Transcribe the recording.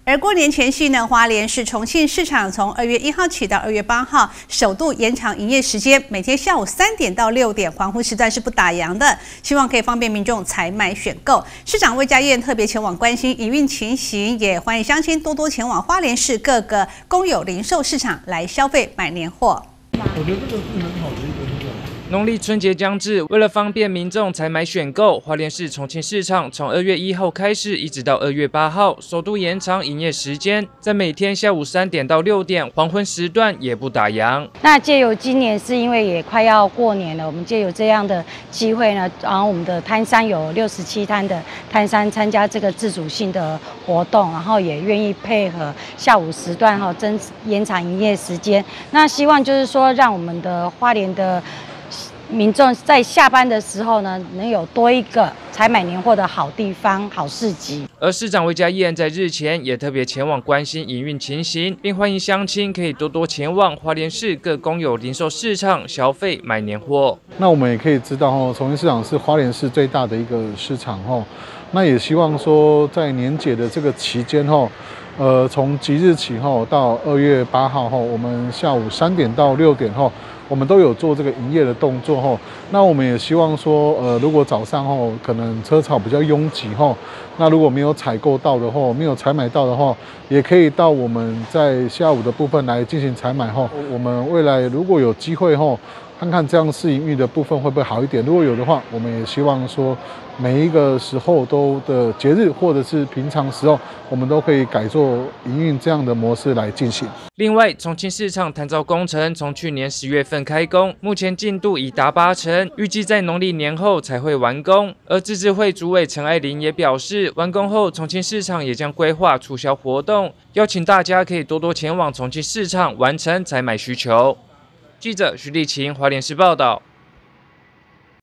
而过年前夕呢，花莲市重庆市场从2月1号起到2月8号，首度延长营业时间，每天下午3点到6点，黄昏时段是不打烊的，希望可以方便民众采买选购。市长魏家燕特别前往关心营运情形，也欢迎乡亲多多前往花莲市各个公有零售市场来消费买年货。 我觉得这个是很好的一个那个。 农历春节将至，为了方便民众采买选购，花莲市重庆市场从2月1号开始，一直到2月8号，首度延长营业时间，在每天下午3点到6点，黄昏时段也不打烊。 那借由今年是因为也快要过年了，我们借由这样的机会呢，然后我们的摊商有67摊的摊商参加这个自主性的活动，然后也愿意配合下午时段延长营业时间。那希望就是说，让我们的花莲的 民众在下班的时候呢，能有多一个采买年货的好地方、好市集。 而市长魏家燕在日前也特别前往关心营运情形，并欢迎乡亲可以多多前往花莲市各公有零售市场消费买年货。 那我们也可以知道重庆市场是花莲市最大的一个市场那也希望说在年节的这个期间从即日起到2月8号我们下午3点到6点我们都有做这个营业的动作那我们也希望说如果早上可能车潮比较拥挤那如果没有采购到的没有采买到的话，也可以到我们在下午的部分来进行采买我们未来如果有机会看看这样试营运的部分会不会好一点？如果有的话，我们也希望说每一个时候都的节日或者是平常时候，我们都可以改做营运这样的模式来进行。 另外，重庆市场弹造工程从去年10月份开工，目前进度已达80%，预计在农历年后才会完工。而自治会主委陈爱玲也表示，完工后重庆市场也将规划促销活动，邀请大家可以多多前往重庆市场完成采买需求。记者徐立琴，花莲市报道。